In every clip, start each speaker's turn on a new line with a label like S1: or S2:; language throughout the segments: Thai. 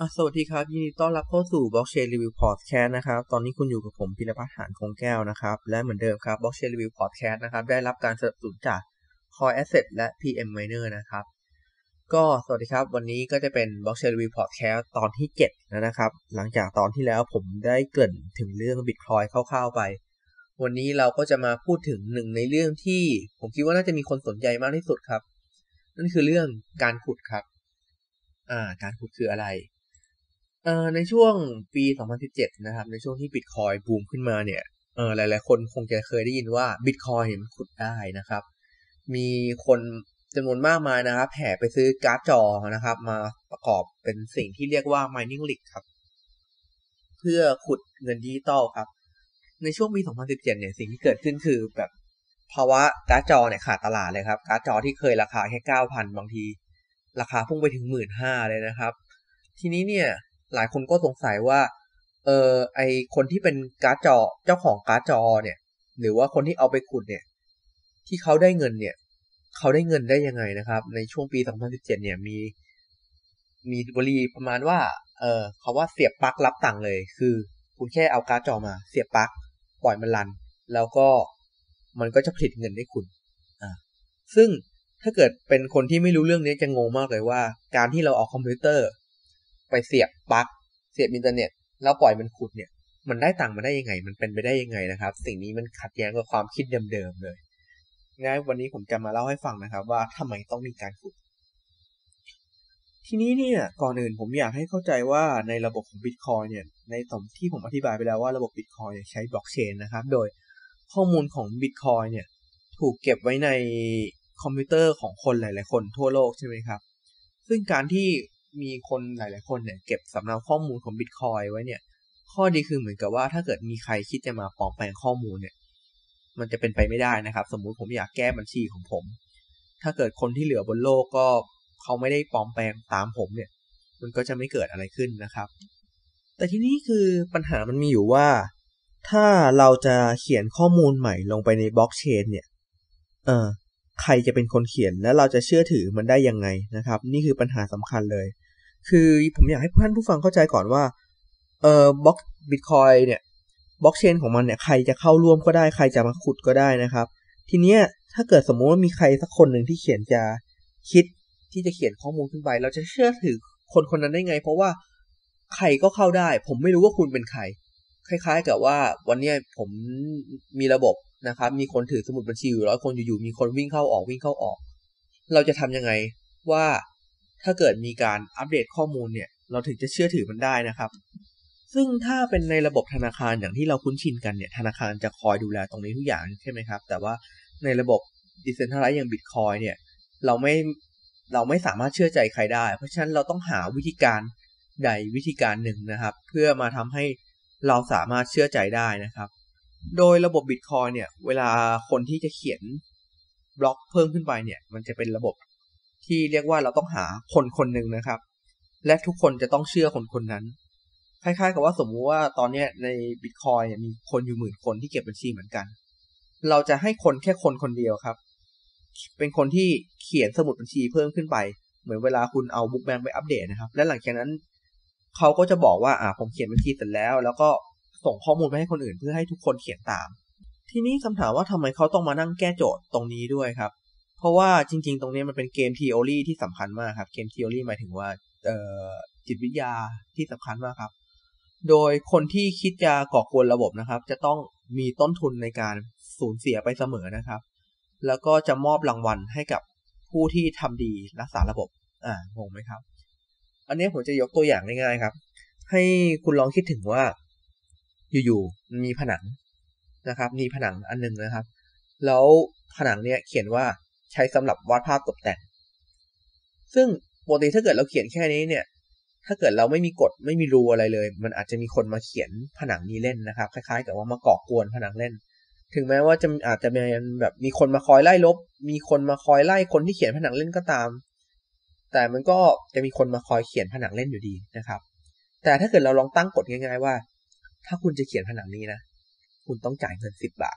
S1: สวัสดีครับยินดีต้อนรับเข้าสู่ Blockchain Review Podcast นะครับตอนนี้คุณอยู่กับผมพิรพัฒน์ หาญคงแก้วนะครับและเหมือนเดิมครับ Blockchain Review Podcast นะครับได้รับการสนับสนุนจาก Coin Asset และ PM Miner นะครับก็สวัสดีครับวันนี้ก็จะเป็น Blockchain Review Podcast ตอนที่7นะครับหลังจากตอนที่แล้วผมได้เกริ่นถึงเรื่อง Bitcoin คร่าวๆไปวันนี้เราก็จะมาพูดถึงหนึ่งในเรื่องที่ผมคิดว่าน่าจะมีคนสนใจมากที่สุดครับนั่นคือเรื่องการขุดครับการขุดคืออะไรในช่วงปี2017นะครับในช่วงที่ Bitcoin บูมขึ้นมาเนี่ยหลายๆคนคงจะเคยได้ยินว่า Bitcoin เนี่ยมันขุดได้นะครับมีคนจำนวนมากมายนะครับแห่ไปซื้อการ์ดจอนะครับมาประกอบเป็นสิ่งที่เรียกว่า mining rig ครับเพื่อขุดเงินดิจิตอลครับในช่วงปี2017เนี่ยสิ่งที่เกิดขึ้นคือแบบภาวะการ์ดจอเนี่ยขาดตลาดเลยครับการ์ดจอที่เคยราคาแค่ 9,000 บางทีราคาพุ่งไปถึง 15,000 เลยนะครับทีนี้เนี่ยหลายคนก็สงสัยว่าไอคนที่เป็นการ์ดจอเจ้าของการ์ดจอเนี่ยหรือว่าคนที่เอาไปขุดเนี่ยที่เขาได้เงินเนี่ยเขาได้เงินได้ยังไงนะครับในช่วงปี2017เนี่ยมีวลีประมาณว่าเขาว่าเสียบปลั๊กรับตังค์เลยคือคุณแค่เอาการ์ดจอมาเสียบปลั๊กปล่อยมันรันแล้วก็มันก็จะผลิตเงินให้คุณซึ่งถ้าเกิดเป็นคนที่ไม่รู้เรื่องนี้จะงงมากเลยว่าการที่เราเอาคอมพิวเตอร์ไปเสียบปลั๊กเสียบอินเทอร์เน็ตแล้วปล่อยมันขุดเนี่ยมันได้ตังค์มาได้ยังไงมันเป็นไปได้ยังไงนะครับสิ่งนี้มันขัดแย้งกับความคิดเดิมๆเลยงั้นวันนี้ผมจะมาเล่าให้ฟังนะครับว่าทำไมต้องมีการขุดทีนี้เนี่ยก่อนอื่นผมอยากให้เข้าใจว่าในระบบของ Bitcoin เนี่ยในตอนที่ผมอธิบายไปแล้วว่าระบบ Bitcoin เนี่ยใช้บล็อกเชนนะครับโดยข้อมูลของ Bitcoin เนี่ยถูกเก็บไว้ในคอมพิวเตอร์ของคนหลายๆคนทั่วโลกใช่ไหมครับซึ่งการที่มีคนหลายๆคนเนี่ยเก็บสำเนาข้อมูลของ Bitcoin ไว้เนี่ยข้อดีคือเหมือนกับว่าถ้าเกิดมีใครคิดจะมาปลอมแปลงข้อมูลเนี่ยมันจะเป็นไปไม่ได้นะครับสมมุติผมอยากแก้บัญชีของผมถ้าเกิดคนที่เหลือบนโลกก็เขาไม่ได้ปลอมแปลงตามผมเนี่ยมันก็จะไม่เกิดอะไรขึ้นนะครับแต่ทีนี้คือปัญหามันมีอยู่ว่าถ้าเราจะเขียนข้อมูลใหม่ลงไปในบล็อกเชนเนี่ยใครจะเป็นคนเขียนและเราจะเชื่อถือมันได้ยังไงนะครับนี่คือปัญหาสำคัญเลยคือผมอยากให้ท่านผู้ฟังเข้าใจก่อนว่าบล็อกบิตคอยเนี่ยบล็อกเชนของมันเนี่ยใครจะเข้าร่วมก็ได้ใครจะมาขุดก็ได้นะครับทีเนี้ยถ้าเกิดสมมติว่ามีใครสักคนหนึ่งที่เขียนจะคิดที่จะเขียนข้อมูลขึ้นไปเราจะเชื่อถือคนคนนั้นได้ไงเพราะว่าใครก็เข้าได้ผมไม่รู้ว่าคุณเป็นใครคล้ายๆกับว่าวันนี้ผมมีระบบนะครับมีคนถือสมุดบัญชีอยู่100 คนอยู่ๆมีคนวิ่งเข้าออกเราจะทำยังไงว่าถ้าเกิดมีการอัปเดตข้อมูลเนี่ยเราถึงจะเชื่อถือมันได้นะครับซึ่งถ้าเป็นในระบบธนาคารอย่างที่เราคุ้นชินกันเนี่ยธนาคารจะคอยดูแลตรงนี้ทุกอย่างใช่ไหมครับแต่ว่าในระบบ Decentralized อย่าง Bitcoin เนี่ยเราไม่สามารถเชื่อใจใครได้เพราะฉะนั้นเราต้องหาวิธีการใดวิธีการหนึ่งนะครับเพื่อมาทำให้เราสามารถเชื่อใจได้นะครับโดยระบบ Bitcoin เนี่ยเวลาคนที่จะเขียนบล็อกเพิ่มขึ้นไปเนี่ยมันจะเป็นระบบที่เรียกว่าเราต้องหาคนคนหนึ่งนะครับและทุกคนจะต้องเชื่อคนคนนั้นคล้ายๆกับว่าสมมุติว่าตอนนี้ใน Bitcoin เนี่ยมีคนอยู่10,000 คนที่เก็บบัญชีเหมือนกันเราจะให้คนแค่คนคนเดียวครับเป็นคนที่เขียนสมุดบัญชีเพิ่มขึ้นไปเหมือนเวลาคุณเอาบุ๊กแบงค์ไปอัปเดตนะครับและหลังจากนั้นเขาก็จะบอกว่าผมเขียนบัญชีเสร็จแล้วก็ส่งข้อมูลไปให้คนอื่นเพื่อให้ทุกคนเขียนตามทีนี้คำถามว่าทำไมเขาต้องมานั่งแก้โจทย์ตรงนี้ด้วยครับเพราะว่าจริงๆตรงนี้มันเป็นเกมทีโอรีที่สำคัญมากครับเกมทีโอรีหมายถึงว่าจิตวิทยาที่สำคัญมากครับโดยคนที่คิดจะก่อกวนระบบนะครับจะต้องมีต้นทุนในการสูญเสียไปเสมอนะครับแล้วก็จะมอบรางวัลให้กับผู้ที่ทำดีรักษาระบบงงไหมครับอันนี้ผมจะยกตัวอย่างง่ายๆครับให้คุณลองคิดถึงว่าอยู่ๆมีผนังนะครับมีผนังอันนึงนะครับแล้วผนังเนี้ยเขียนว่าใช้สำหรับวาดภาพตกแต่งซึ่งปกติถ้าเกิดเราเขียนแค่นี้เนี่ยถ้าเกิดเราไม่มีกฎไม่มีรูอะไรเลยมันอาจจะมีคนมาเขียนผนังนี้เล่นนะครับคล้ายๆกับว่ามาก่อกวนผนังเล่นถึงแม้ว่าอาจจะมีคนมาคอยไล่ลบมีคนมาคอยไล่คนที่เขียนผนังเล่นก็ตามแต่มันก็จะมีคนมาคอยเขียนผนังเล่นอยู่ดีนะครับแต่ถ้าเกิดเราลองตั้งกฎง่ายๆว่าถ้าคุณจะเขียนผนังนี้นะคุณต้องจ่ายเงิน10 บาท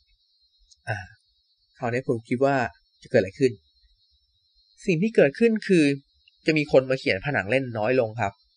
S1: คราวนี้ผมคิดว่าจะเกิดอะไรขึ้นสิ่งที่เกิดขึ้นคือจะมีคนมาเขียนผนังเล่นน้อยลงครับ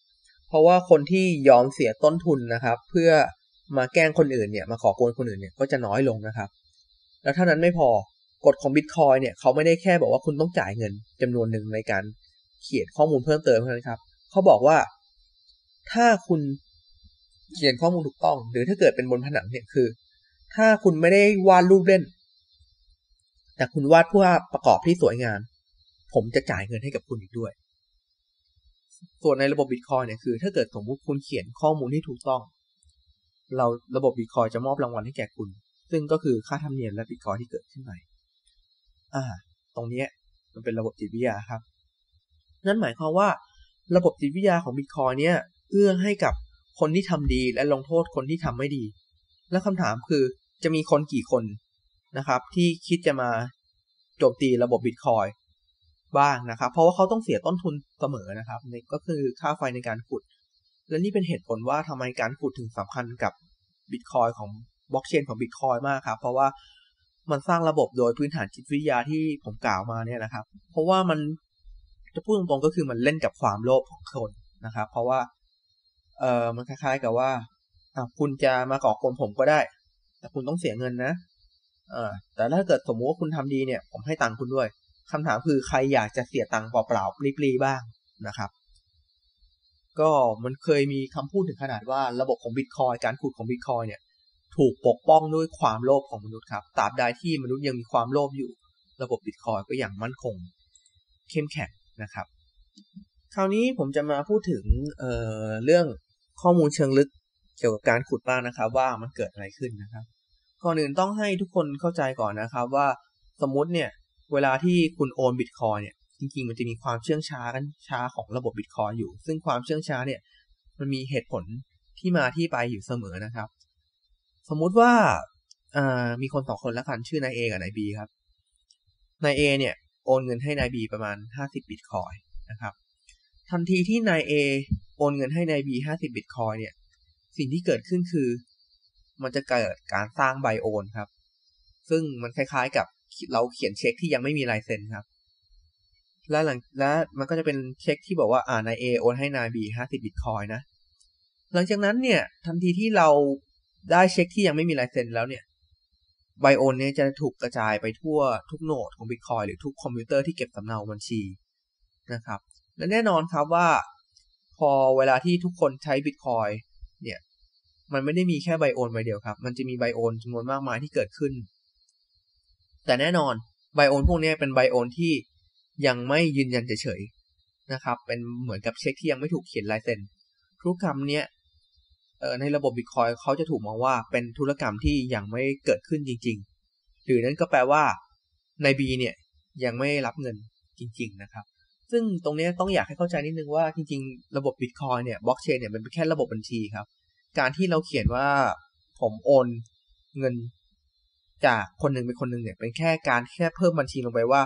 S1: เพราะว่าคนที่ยอมเสียต้นทุนนะครับเพื่อมาแกล้งคนอื่นเนี่ยมาขอโกงคนอื่นเนี่ยก็จะน้อยลงนะครับแล้วเท่านั้นไม่พอกฎของ Bitcoin เนี่ยเขาไม่ได้แค่บอกว่าคุณต้องจ่ายเงินจำนวนหนึ่งในการเขียนข้อมูลเพิ่มเติมเท่านั้นครับเขาบอกว่าถ้าคุณเขียนข้อมูลถูกต้องหรือถ้าเกิดเป็นบนผนังเนี่ยคือถ้าคุณไม่ได้วาดรูปเล่นแต่คุณวาดภาพประกอบที่สวยงามผมจะจ่ายเงินให้กับคุณอีกด้วยส่วนในระบบ Bitcoin เนี่ยคือถ้าเกิดสมมุติคุณเขียนข้อมูลที่ถูกต้องระบบ Bitcoin จะมอบรางวัลให้แก่คุณซึ่งก็คือค่าธรรมเนียมและ Bitcoin ที่เกิดขึ้นใหม่ตรงนี้มันเป็นระบบจิตวิทยาครับนั่นหมายความว่าระบบจิตวิทยาของ Bitcoin เนี่ยเอื้อให้กับคนที่ทำดีและลงโทษคนที่ทำไม่ดีและคำถามคือจะมีคนกี่คนนะครับที่คิดจะมาโจมตีระบบ Bitcoin บ้างนะครับเพราะว่าเขาต้องเสียต้นทุนเสมอนะครับนี่ก็คือค่าไฟในการขุดและนี่เป็นเหตุผลว่าทำไมการขุดถึงสำคัญกับ Bitcoin ของบล็อกเชนของ Bitcoin มากครับเพราะว่ามันสร้างระบบโดยพื้นฐานจิตวิทยาที่ผมกล่าวมาเนี่ยนะครับเพราะว่ามันจะพูดตรงๆก็คือมันเล่นกับความโลภของคนนะครับเพราะว่ามันคล้ายๆกับว่าคุณจะมาก่อกวนผมก็ได้แต่คุณต้องเสียเงินนะแต่ถ้าเกิดสมมติว่าคุณทำดีเนี่ยผมให้ตังค์คุณด้วยคำถามคือใครอยากจะเสียตังค์เปล่าๆปลีๆบ้างนะครับก็มันเคยมีคำพูดถึงขนาดว่าระบบของ Bitcoin การขุดของ Bitcoin เนี่ยถูกปกป้องด้วยความโลภของมนุษย์ครับตราบใดที่มนุษย์ยังมีความโลภอยู่ระบบ Bitcoin ก็ยังมั่นคงเข้มแข็งนะครับคราวนี้ผมจะมาพูดถึงเรื่องข้อมูลเชิงลึกเกี่ยวกับการขุดบ้างนะครับว่ามันเกิดอะไรขึ้นนะครับก่อนอื่นต้องให้ทุกคนเข้าใจก่อนนะครับว่าสมมุติเนี่ยเวลาที่คุณโอน Bitcoin เนี่ยจริงๆมันจะมีความเชื่องช้าของระบบ Bitcoin อยู่ซึ่งความเชื่องช้าเนี่ยมันมีเหตุผลที่มาที่ไปอยู่เสมอนะครับสมมุติว่ามีคน2คนแล้วกันชื่อนาย A กับนาย B ครับนาย A เนี่ยโอนเงินให้นาย B ประมาณ50 Bitcoin นะครับทันทีที่นาย A โอนเงินให้นาย B 50 Bitcoin เนี่ยสิ่งที่เกิดขึ้นคือมันจะเกิดการสร้างใบโอนครับซึ่งมันคล้ายๆกับเราเขียนเช็คที่ยังไม่มีลายเซ็นครับและมันก็จะเป็นเช็คที่บอกว่านาย A โอนให้นาย B 50 Bitcoin นะหลังจากนั้นเนี่ยทันทีที่เราได้เช็คที่ยังไม่มีลายเซ็นแล้วเนี่ยใบโอนเนี่ยจะถูกกระจายไปทั่วทุกโนดของ Bitcoin หรือทุกคอมพิวเตอร์ที่เก็บสำเนาบัญชีนะครับและแน่นอนครับว่าพอเวลาที่ทุกคนใช้ Bitcoin เนี่ยมันไม่ได้มีแค่ไบโอนใบเดียวครับมันจะมีไบโอนจำนวนมากมายที่เกิดขึ้นแต่แน่นอนไบโอนพวกนี้เป็นไบโอนที่ยังไม่ยืนยันเฉยๆนะครับเป็นเหมือนกับเช็คที่ยังไม่ถูกเขียนลายเซ็นธุรกรรมเนี้ยในระบบ Bitcoin เขาจะถูกมองว่าเป็นธุรกรรมที่ยังไม่เกิดขึ้นจริงๆหรือนั่นก็แปลว่านาย B เนี่ยยังไม่รับเงินจริงๆนะครับซึ่งตรงนี้ต้องอยากให้เข้าใจนิดนึงว่าจริงๆระบบ Bitcoin เนี่ยบล็อกเชนเนี่ยมันเป็นแค่ระบบบัญชีครับการที่เราเขียนว่าผมโอนเงินจากคนหนึ่งเป็นคนหนึ่งเนี่ยเป็นแค่เพิ่มบัญชีลงไปว่า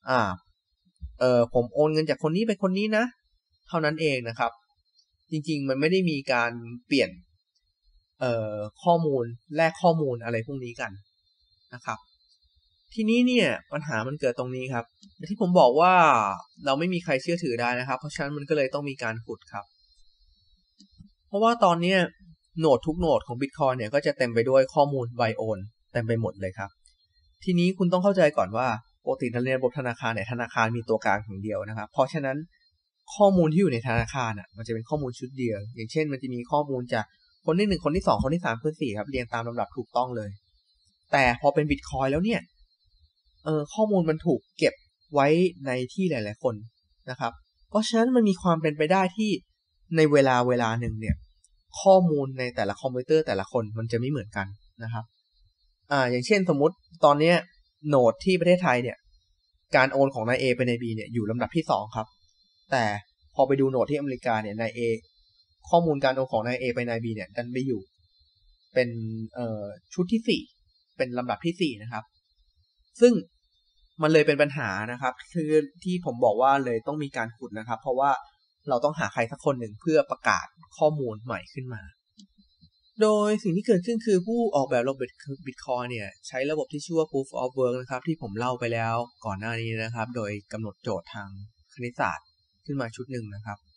S1: ผมโอนเงินจากคนนี้ไปคนนี้นะเท่านั้นเองนะครับจริงๆมันไม่ได้มีการเปลี่ยนข้อมูลแลกข้อมูลอะไรพวกนี้กันนะครับทีนี้เนี่ยปัญหามันเกิดตรงนี้ครับที่ผมบอกว่าเราไม่มีใครเชื่อถือได้นะครับเพราะฉะนั้นมันก็เลยต้องมีการขุดครับเพราะว่าตอนนี้โนดทุกโนดของ Bitcoin เนี่ยก็จะเต็มไปด้วยข้อมูลไบโอนเต็มไปหมดเลยครับทีนี้คุณต้องเข้าใจก่อนว่าปกติในระบบธนาคารเนี่ยธนาคารมีตัวกลางอย่างเดียวนะครับเพราะฉะนั้นข้อมูลที่อยู่ในธนาคารมันจะเป็นข้อมูลชุดเดียวอย่างเช่นมันจะมีข้อมูลจากคนที่1คนที่2คนที่3คนที่4ครับเรียงตามลำดับถูกต้องเลยแต่พอเป็น Bitcoin แล้วเนี่ยข้อมูลมันถูกเก็บไว้ในที่หลายๆคนนะครับเพราะฉะนั้นมันมีความเป็นไปได้ที่ในเวลาหนึ่งเนี่ยข้อมูลในแต่ละคอมพิวเตอร์แต่ละคนมันจะไม่เหมือนกันนะครับอย่างเช่นสมมุติตอนนี้โนดที่ประเทศไทยเนี่ยการโอนของนาย A ไปนาย B เนี่ยอยู่ลำดับที่2ครับแต่พอไปดูโนดที่อเมริกาเนี่ยนาย A ข้อมูลการโอนของนาย A ไปนาย B เนี่ยดันไปอยู่เป็นชุดที่4เป็นลำดับที่4นะครับซึ่งมันเลยเป็นปัญหานะครับคือที่ผมบอกว่าเลยต้องมีการขุดนะครับเพราะว่าเราต้องหาใครสักคนหนึ่งเพื่อประกาศข้อมูลใหม่ขึ้นมาโดยสิ่งที่เกิดขึ้นคือผู้ออกแบบระบบ Bitcoin เนี่ยใช้ระบบที่ชื่อว่า Proof of Work นะครับที่ผมเล่าไปแล้วก่อนหน้านี้นะครับโดยกำหนดโจทย์ทางคณิตศาสตร์ขึ้นมาชุดหนึ่งนะครับ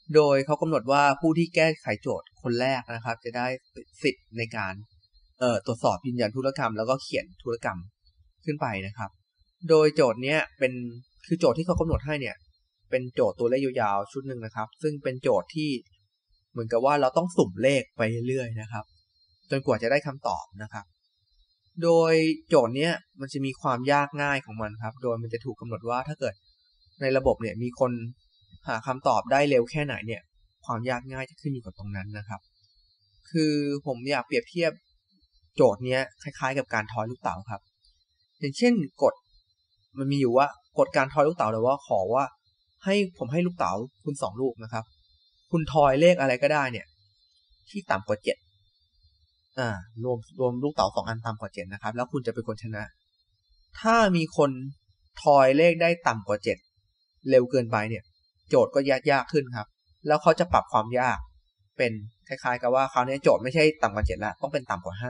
S1: โดยเขากำหนดว่าผู้ที่แก้ไขโจทย์คนแรกนะครับจะได้สิทธิ์ในการตรวจสอบยืนยันธุรกรรมแล้วก็เขียนธุรกรรมขึ้นไปนะครับโดยโจทย์เนี้ยคือโจทย์ที่เขากำหนดให้เนี่ยเป็นโจทย์ตัวเลขยาวๆชุดหนึ่งนะครับซึ่งเป็นโจทย์ที่เหมือนกับว่าเราต้องสุ่มเลขไปเรื่อยๆนะครับจนกว่าจะได้คำตอบนะครับโดยโจทย์เนี้ยมันจะมีความยากง่ายของมันครับโดยมันจะถูกกำหนดว่าถ้าเกิดในระบบเนี่ยมีคนหาคำตอบได้เร็วแค่ไหนเนี่ยความยากง่ายจะขึ้นอยู่กับตรงนั้นนะครับคือผมอยากเปรียบเทียบโจทย์เนี้ยคล้ายๆกับการทอยลูกเต๋าครับอย่างเช่นกฎมันมีอยู่ว่ากฎการทอยลูกเต๋าเลยว่าขอว่าให้ผมให้ลูกเต๋าคุณ2ลูกนะครับคุณทอยเลขอะไรก็ได้เนี่ยที่ต่ำกว่า7รวมลูกเต๋า2อันต่ำกว่า7นะครับแล้วคุณจะเป็นคนชนะถ้ามีคนทอยเลขได้ต่ำกว่า7เร็วเกินไปเนี่ยโจทย์ก็ยากขึ้นครับแล้วเขาจะปรับความยากเป็นคล้ายๆกับว่าคราวนี้โจทย์ไม่ใช่ต่ำกว่า7แล้วต้องเป็นต่ำกว่า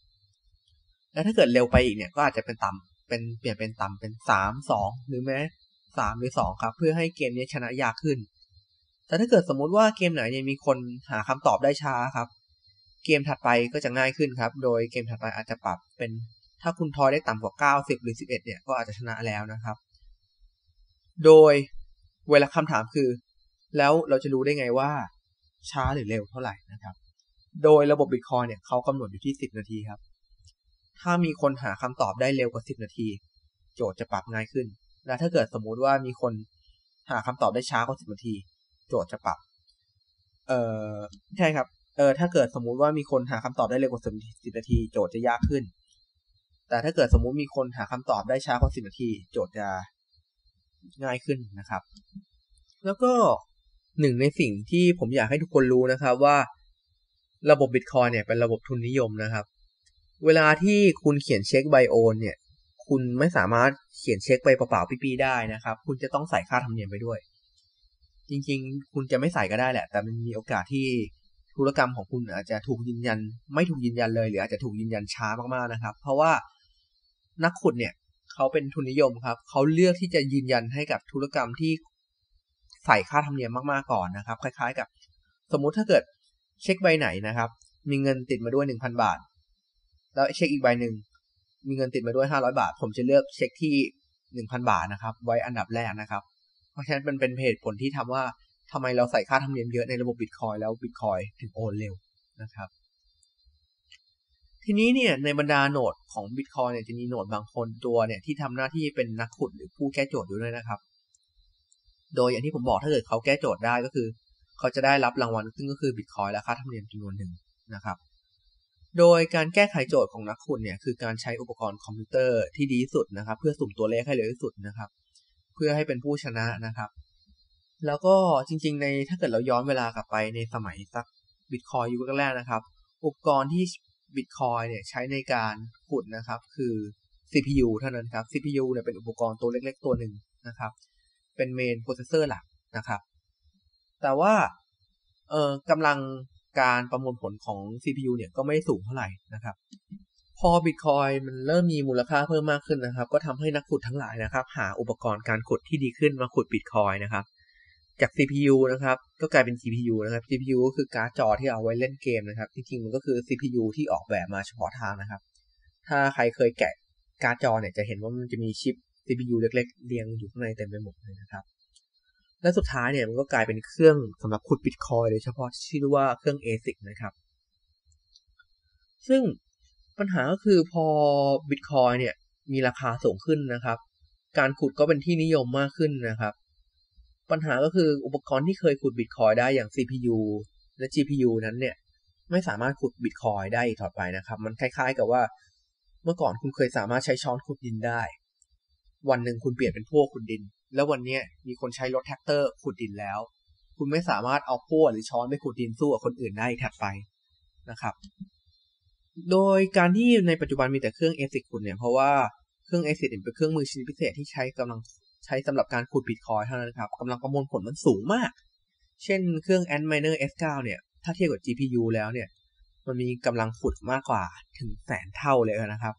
S1: 5แล้วถ้าเกิดเร็วไปอีกเนี่ยก็อาจจะเป็นเปลี่ยนเป็นต่ำเป็น3 2หรือแม้3หรือ2ครับเพื่อให้เกมนี้ชนะยากขึ้นแต่ถ้าเกิดสมมุติว่าเกมไหนเนี่ยมีคนหาคำตอบได้ช้าครับเกมถัดไปก็จะง่ายขึ้นครับโดยเกมถัดไปอาจจะปรับเป็นถ้าคุณทอยได้ต่ำกว่า9 10หรือ11เนี่ยก็อาจจะชนะแล้วนะครับโดยเวลาคำถามคือแล้วเราจะรู้ได้ไงว่าช้าหรือเร็วเท่าไหร่นะครับโดยระบบ Bitcoin เนี่ยเขากำหนดอยู่ที่10นาทีครับถ้ามีคนหาคำตอบได้เร็วกว่า10นาทีโจทย์จะปรับง่ายขึ้นและถ้าเกิดสมมุติว่ามีคนหาคำตอบได้ช้ากว่า10นาทีโจทย์จะปรับใช่ครับถ้าเกิดสมมุติว่ามีคนหาคำตอบได้เร็วกว่า10นาทีโจทย์จะยากขึ้นแต่ถ้าเกิดสมมุติมีคนหาคำตอบได้ช้ากว่า10นาทีโจทย์จะง่ายขึ้นนะครับแล้วก็หนึ่งในสิ่งที่ผมอยากให้ทุกคนรู้นะครับว่าระบบ Bitcoin เนี่ยเป็นระบบทุนนิยมนะครับเวลาที่คุณเขียนเช็คไบโอนเนี่ยคุณไม่สามารถเขียนเช็คไปเปล่าๆปี้ๆได้นะครับคุณจะต้องใส่ค่าธรรมเนียมไปด้วยจริงๆคุณจะไม่ใส่ก็ได้แหละแต่มันมีโอกาสที่ธุรกรรมของคุณอาจจะถูกยืนยันไม่ถูกยืนยันเลยหรืออาจจะถูกยืนยันช้ามากๆนะครับเพราะว่านักขุดเนี่ยเขาเป็นทุนนิยมครับเขาเลือกที่จะยืนยันให้กับธุรกรรมที่ใส่ค่าธรรมเนียมมากๆก่อนนะครับคล้ายๆกับสมมุติถ้าเกิดเช็คใบไหนนะครับมีเงินติดมาด้วย 1,000 บาทแล้วเช็คอีกใบหนึ่งมีเงินติดมาด้วย500บาทผมจะเลือกเช็คที่ 1,000 บาทนะครับไว้อันดับแรกนะครับเพราะฉะนั้นเป็นเหตุผลที่ทำว่าทำไมเราใส่ค่าธรรมเนียมเยอะในระบบ Bitcoin แล้ว Bitcoin ถึงโอนเร็วนะครับทีนี้เนี่ยในบรรดาโหนดของ Bitcoin เนี่ยจะมีโหนดบางคนตัวเนี่ยที่ทำหน้าที่เป็นนักขุดหรือผู้แก้โจทย์อยู่ด้วยนะครับโดยอย่างที่ผมบอกถ้าเกิดเขาแก้โจทย์ได้ก็คือเขาจะได้รับรางวัลซึ่งก็คือ Bitcoin และค่าธรรมเนียมจำนวนหนึ่งนะครับโดยการแก้ไขโจทย์ของนักขุดเนี่ยคือการใช้อุปกรณ์คอมพิวเตอร์ที่ดีที่สุดนะครับเพื่อสุ่มตัวเลขให้เร็วที่สุดนะครับเพื่อให้เป็นผู้ชนะนะครับแล้วก็จริงๆในถ้าเกิดเราย้อนเวลากลับไปในสมัยสัก Bitcoin ยุคแรกๆนะครับอุปกรณ์ที่ Bitcoin เนี่ยใช้ในการขุดนะครับคือ CPU เท่านั้นครับ CPU เนี่ยเป็นอุปกรณ์ตัวเล็กๆตัวหนึ่งนะครับเป็นเมนโปรเซสเซอร์หลักนะครับแต่ว่ากำลังการประมวลผลของ CPU เนี่ยก็ไม่สูงเท่าไหร่นะครับพอ Bitcoin มันเริ่มมีมูลค่าเพิ่มมากขึ้นนะครับก็ทำให้นักขุดทั้งหลายนะครับหาอุปกรณ์การขุดที่ดีขึ้นมาขุด Bitcoin นะครับจาก CPU นะครับก็กลายเป็น GPU นะครับ GPU ก็คือการ์ดจอที่เอาไว้เล่นเกมนะครับจริงๆมันก็คือ CPU ที่ออกแบบมาเฉพาะทางนะครับถ้าใครเคยแกะการ์ดจอเนี่ยจะเห็นว่ามันจะมีชิป CPU เล็กๆเรียงอยู่ข้างในเต็มไปหมดเลยนะครับและสุดท้ายเนี่ยมันก็กลายเป็นเครื่องสำหรับขุด Bitcoin โดยเฉพาะที่ชื่อว่าเครื่อง ASIC นะครับซึ่งปัญหาก็คือพอ Bitcoin เนี่ยมีราคาสูงขึ้นนะครับการขุดก็เป็นที่นิยมมากขึ้นนะครับปัญหาก็คืออุปกรณ์ที่เคยขุด Bitcoin ได้อย่าง CPU และ GPU นั้นเนี่ยไม่สามารถขุด Bitcoin ได้อีกต่อไปนะครับมันคล้ายๆกับว่าเมื่อก่อนคุณเคยสามารถใช้ช้อนขุดดินได้วันหนึ่งคุณเปลี่ยนเป็นพวกขุดดินแล้ววันนี้มีคนใช้รถแท็กเตอร์ขุดดินแล้วคุณไม่สามารถเอาพวกหรือช้อนไปขุดดินสู้กับคนอื่นได้ถัดไปนะครับโดยการที่ในปัจจุบันมีแต่เครื่อง ASIC ขุดเนี่ยเพราะว่าเครื่อง ASIC เป็นเครื่องมือชนิดพิเศษที่ใช้สำหรับการขุด Bitcoin เท่านั้นครับกำลังประมวลผลมันสูงมากเช่นเครื่อง Antminer S9 เนี่ยถ้าเทียบกับ GPU แล้วเนี่ยมันมีกำลังขุดมากกว่าถึง100,000 เท่าเลยนะครับ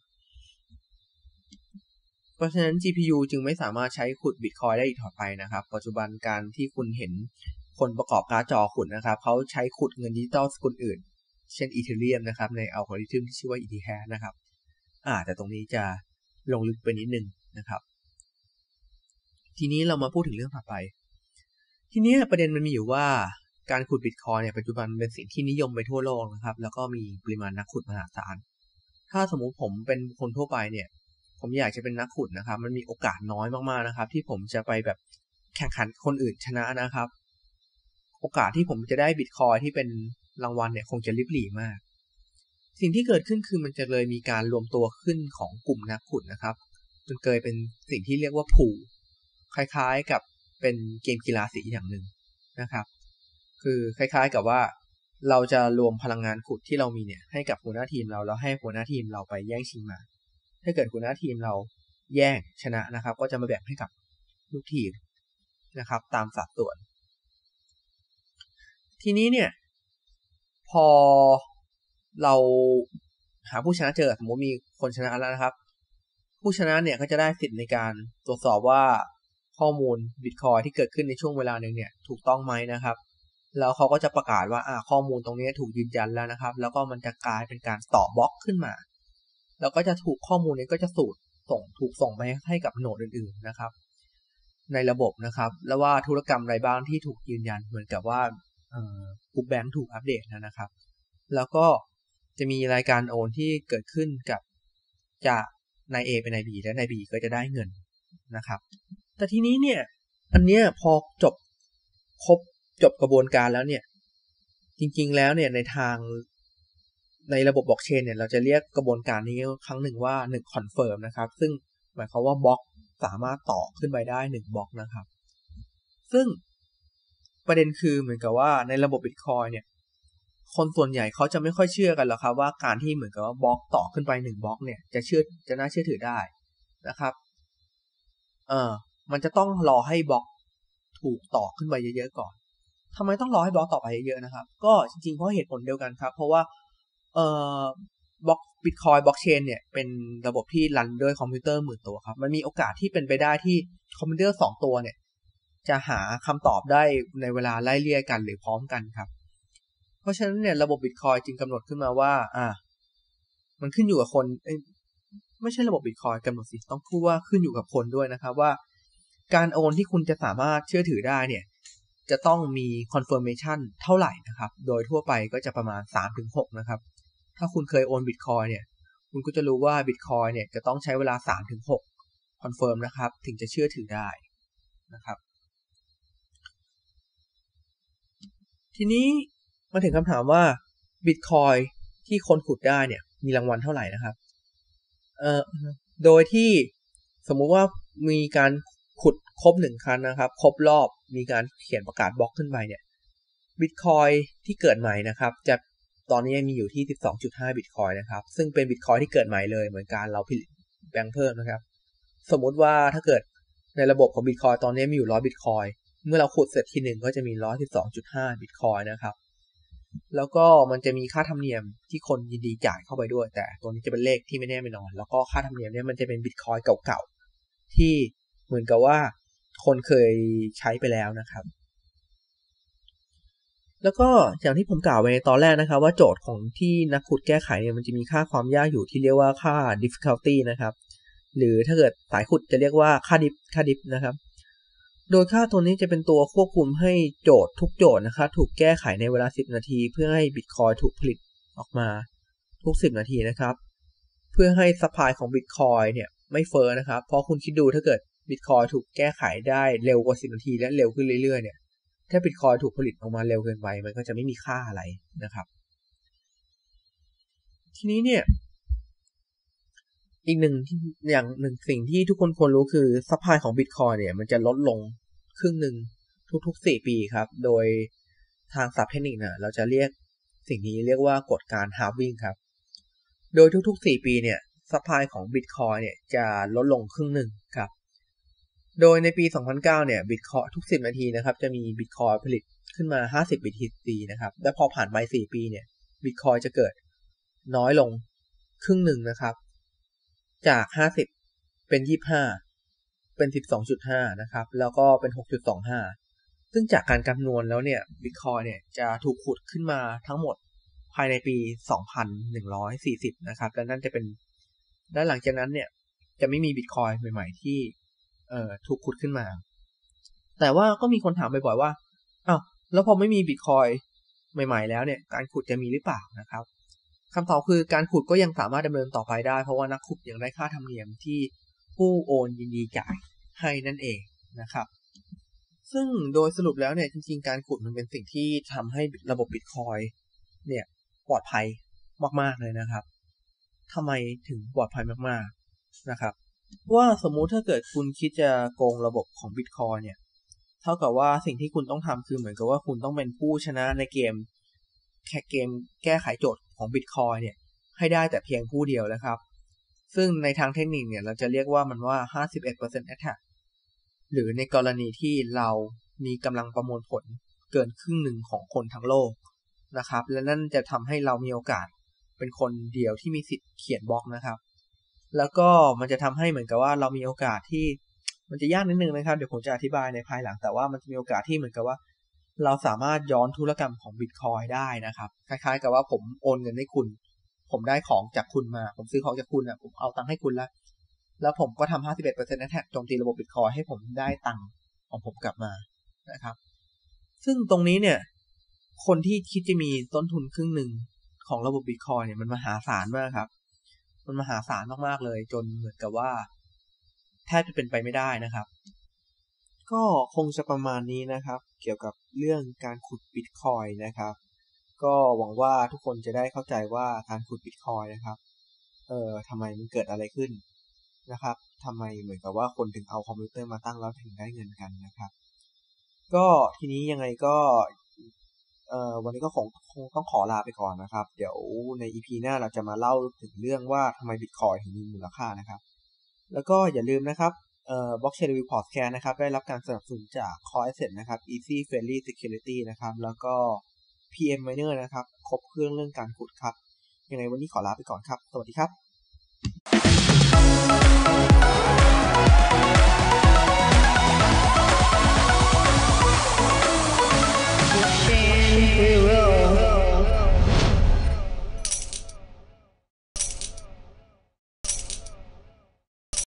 S1: เพราะฉะนั้น GPU จึงไม่สามารถใช้ขุด Bitcoin ได้อีกต่อไปนะครับปัจจุบันการที่คุณเห็นคนประกอบการ์ดจอขุดนะครับเขาใช้ขุดเงินดิจิตอลสกุลอื่นเช่นอีเธเรียมนะครับในอัลกอริทึมที่ชื่อว่า Etherhash นะครับแต่ตรงนี้จะลงลึกไปนิดนึงนะครับทีนี้เรามาพูดถึงเรื่องถัดไปทีนี้ประเด็นมันมีอยู่ว่าการขุดบิตคอยน์เนี่ยปัจจุบันเป็นสิ่งที่นิยมไปทั่วโลกนะครับแล้วก็มีปริมาณนักขุดมหาศาลถ้าสมมุติผมเป็นคนทั่วไปเนี่ยผมอยากจะเป็นนักขุดนะครับมันมีโอกาสน้อยมากๆนะครับที่ผมจะไปแบบแข่งขันคนอื่นชนะนะครับโอกาสที่ผมจะได้บิตคอยน์ที่เป็นรางวัลเนี่ยคงจะลิบหลี่มากสิ่งที่เกิดขึ้นคือมันจะเลยมีการรวมตัวขึ้นของกลุ่มนักขุดนะครับจนเกิดเป็นสิ่งที่เรียกว่าพูลคล้ายๆกับเป็นเกมกีฬาสีอย่างหนึ่งนะครับคือคล้ายๆกับว่าเราจะรวมพลังงานขุดที่เรามีเนี่ยให้กับหัวหน้าทีมเราแล้วให้หัวหน้าทีมเราไปแย่งชิงมาถ้าเกิดหัวหน้าทีมเราแย่งชนะนะครับก็จะมาแบ่งให้กับลูกทีมนะครับตามสัดส่วนทีนี้เนี่ยพอเราหาผู้ชนะเจอสมมติมีคนชนะแล้วนะครับผู้ชนะเนี่ยก็จะได้สิทธิ์ในการตรวจสอบว่าข้อมูลบิตคอยที่เกิดขึ้นในช่วงเวลาหนึ่งเนี่ยถูกต้องไหมนะครับแล้วเขาก็จะประกาศว่าข้อมูลตรงนี้ถูกยืนยันแล้วนะครับแล้วก็มันจะกลายเป็นการต่อบล็อกขึ้นมาแล้วก็จะถูกข้อมูลนี้ก็จะถูกส่งไปให้กับโนดอื่นๆนะครับในระบบนะครับแล้วว่าธุรกรรมอะไรบ้างที่ถูกยืนยันเหมือนกับว่ากลุ่มแบงค์ถูกอัปเดตนะครับแล้วก็จะมีรายการโอนที่เกิดขึ้นกับจากนาย A เป็นนาย B และนาย B ก็จะได้เงินนะครับแต่ทีนี้เนี่ยอันเนี้ยพอจบกระบวนการแล้วเนี่ยจริงๆแล้วเนี่ยในระบบบล็อกเชนเนี่ยเราจะเรียกกระบวนการนี้ครั้งหนึ่งว่า1 confirm นะครับซึ่งหมายความว่าบล็อกสามารถต่อขึ้นไปได้1บล็อกนะครับซึ่งประเด็นคือเหมือนกับว่าในระบบ Bitcoin เนี่ยคนส่วนใหญ่เขาจะไม่ค่อยเชื่อกันหรอกครับว่าการที่เหมือนกับว่าบล็อกต่อขึ้นไป1บล็อกเนี่ยจะน่าเชื่อถือได้นะครับมันจะต้องรอให้บล็อกถูกต่อขึ้นไปเยอะๆก่อนทำไมต้องรอให้บล็อกต่อไปเยอะๆนะครับก็จริงๆเพราะเหตุผลเดียวกันครับเพราะว่าบล็อก Bitcoin บล็อกเชนเนี่ยเป็นระบบที่รันด้วยคอมพิวเตอร์หมื่นตัวครับมันมีโอกาสที่เป็นไปได้ที่คอมพิวเตอร์2ตัวเนี่ยจะหาคำตอบได้ในเวลาไล่เลี่ยกันหรือพร้อมกันครับเพราะฉะนั้นเนี่ยระบบ Bitcoin จึงกำหนดขึ้นมาว่ามันขึ้นอยู่กับคนไม่ใช่ระบบ Bitcoin กำหนดสิต้องพูดว่าขึ้นอยู่กับคนด้วยนะครับว่าการโอนที่คุณจะสามารถเชื่อถือได้เนี่ยจะต้องมี confirmation เท่าไหร่นะครับโดยทั่วไปก็จะประมาณ 3-6 นะครับถ้าคุณเคยโอน Bitcoin เนี่ยคุณก็จะรู้ว่า Bitcoin เนี่ยจะต้องใช้เวลา 3-6 confirm นะครับถึงจะเชื่อถือได้นะครับทีนี้มาถึงคำถามว่า Bitcoin ที่คนขุดได้เนี่ยมีรางวัลเท่าไหร่นะครับโดยที่สมมุติว่ามีการขุดครบ1ครั้งนะครับครบรอบมีการเขียนประกาศบล็อกขึ้นไปเนี่ย Bitcoin ที่เกิดใหม่นะครับจะตอนนี้มีอยู่ที่ 12.5 Bitcoin นะครับซึ่งเป็น Bitcoin ที่เกิดใหม่เลยเหมือนการเราผลิตแบงค์เพิ่มนะครับสมมุติว่าถ้าเกิดในระบบของ Bitcoin ตอนนี้มีอยู่100 Bitcoin เมื่อเราขุดเสร็จทีหนึ่งก็จะมี 112.5 Bitcoin นะครับแล้วก็มันจะมีค่าธรรมเนียมที่คนยินดีจ่ายเข้าไปด้วยแต่ตัวนี้จะเป็นเลขที่ไม่แน่ไม่นอนแล้วก็ค่าธรรมเนียมเนี่ยมันจะเป็น Bitcoin เก่าๆที่เหมือนกับว่าคนเคยใช้ไปแล้วนะครับแล้วก็อย่างที่ผมกล่าวไปในตอนแรกนะครับว่าโจทย์ของที่นักขุดแก้ไขเนี่ยมันจะมีค่าความยากอยู่ที่เรียกว่าค่า difficulty นะครับหรือถ้าเกิดสายขุดจะเรียกว่าค่า diff นะครับโดยค่าตัวนี้จะเป็นตัวควบคุมให้โจทย์ทุกโจทย์นะครับถูกแก้ไขในเวลา10นาทีเพื่อให้ Bitcoin ถูกผลิตออกมาทุก10นาทีนะครับเพื่อให้ซัพพลายของ Bitcoin เนี่ยไม่เฟ้อนะครับเพราะคุณคิดดูถ้าเกิด Bitcoin ถูกแก้ไขได้เร็วกว่า10นาทีและเร็วขึ้นเรื่อยๆเนี่ยถ้า Bitcoin ถูกผลิตออกมาเร็วเกินไปมันก็จะไม่มีค่าอะไรนะครับทีนี้เนี่ยอีกอย่างหนึ่งสิ่งที่ทุกคนควรรู้คือซัพพลายของ Bitcoin เนี่ยมันจะลดลงครึ่งหนึ่งทุกๆ4ปีครับโดยทางศัพท์เทคนิคเนี่ยเราจะเรียกสิ่งนี้เรียกว่ากฎการ halving ครับโดยทุกๆ4ปีเนี่ยซัพพลายของ Bitcoin เนี่ยจะลดลงครึ่งหนึ่งครับโดยในปี 2009 เนี่ย Bitcoin ทุก10นาทีนะครับจะมี Bitcoin ผลิตขึ้นมา50 BTC นะครับและพอผ่านไป4ปีเนี่ย Bitcoin จะเกิดน้อยลงครึ่งหนึ่งนะครับจาก50เป็น25เป็น 12.5 นะครับแล้วก็เป็น 6.25 ซึ่งจากการคำนวณแล้วเนี่ย Bitcoin เนี่ยจะถูกขุดขึ้นมาทั้งหมดภายในปี 2140 นะครับและนั่นจะเป็นและหลังจากนั้นเนี่ยจะไม่มี Bitcoin ใหม่ๆที่ถูกขุดขึ้นมาแต่ว่าก็มีคนถามบ่อยๆว่าอ้าวแล้วพอไม่มี Bitcoin ใหม่ๆแล้วเนี่ยการขุดจะมีหรือเปล่านะครับคำตอบคือการขุดก็ยังสามารถดำเนินต่อไปได้เพราะว่านักขุดยังได้ค่าธรรมเนียมที่ผู้โอนยินดีจ่ายให้นั่นเองนะครับซึ่งโดยสรุปแล้วเนี่ยจริงๆการขุดมันเป็นสิ่งที่ทำให้ระบบ Bitcoin เนี่ยปลอดภัยมากๆเลยนะครับทำไมถึงปลอดภัยมากๆนะครับว่าสมมุติถ้าเกิดคุณคิดจะโกงระบบของ Bitcoin เนี่ยเท่ากับว่าสิ่งที่คุณต้องทำคือเหมือนกับว่าคุณต้องเป็นผู้ชนะในเกมแก้ไขโจทย์ของ Bitcoin เนี่ยให้ได้แต่เพียงผู้เดียวนะครับซึ่งในทางเทคนิคเนี่ยเราจะเรียกว่ามันว่า 51% attack หรือในกรณีที่เรามีกำลังประมวลผลเกินครึ่งหนึ่งของคนทั้งโลกนะครับและนั่นจะทำให้เรามีโอกาสเป็นคนเดียวที่มีสิทธิ์เขียนบล็อกนะครับแล้วก็มันจะทำให้เหมือนกับว่าเรามีโอกาสที่มันจะยากนิดนึงนะครับเดี๋ยวผมจะอธิบายในภายหลังแต่ว่ามันจะมีโอกาสที่เหมือนกับว่าเราสามารถย้อนธุรกรรมของ Bitcoin ได้นะครับคล้ายๆกับว่าผมโอนเงินให้คุณผมได้ของจากคุณมาผมซื้อของจากคุณอ่ะผมเอาตังค์ให้คุณแล้วผมก็ทำ 51% attack โจมตีระบบ Bitcoin ให้ผมได้ตังค์ของผมกลับมานะครับซึ่งตรงนี้เนี่ยคนที่คิดจะมีต้นทุนครึ่งหนึ่งของระบบ Bitcoin เนี่ยมันมหาศาลมากครับมันมหาศาลมากๆเลยจนเหมือนกับว่าแทบจะเป็นไปไม่ได้นะครับก็คงจะประมาณนี้นะครับเกี่ยวกับเรื่องการขุด Bitcoin นะครับก็หวังว่าทุกคนจะได้เข้าใจว่าการขุด Bitcoin นะครับทำไมมันเกิดอะไรขึ้นนะครับทำไมเหมือนกับว่าคนถึงเอาคอมพิวเตอร์มาตั้งแล้วถึงได้เงินกันนะครับก็ทีนี้ยังไงก็วันนี้ก็คงต้องขอลาไปก่อนนะครับเดี๋ยวใน EP หน้าเราจะมาเล่าถึงเรื่องว่าทำไม Bitcoin ถึงมีมูลค่านะครับแล้วก็อย่าลืมนะครับBlockchain Review Podcast นะครับได้รับการสนับสนุนจาก Core Asset นะครับ Easy Friendly Security นะครับแล้วก็ PM Miner นะครับครบเครื่องเรื่องการขุดครับยังไงวันนี้ขอลาไปก่อนครับสวัสดีครับ